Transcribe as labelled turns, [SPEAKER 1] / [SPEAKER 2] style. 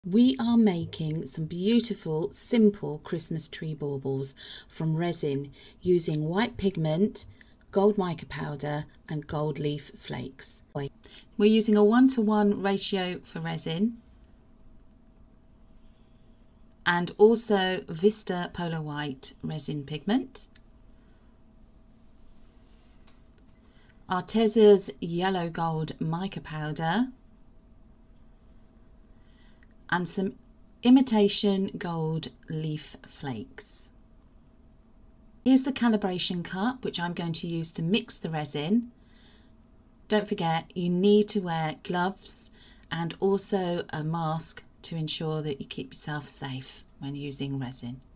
[SPEAKER 1] We are making some beautiful, simple Christmas tree baubles from resin using white pigment, gold mica powder and gold leaf flakes. We're using a 1:1 ratio for resin and also Vista Polar White resin pigment, Arteza's yellow gold mica powder and some imitation gold leaf flakes. Here's the calibration cup which I'm going to use to mix the resin. Don't forget you need to wear gloves and also a mask to ensure that you keep yourself safe when using resin.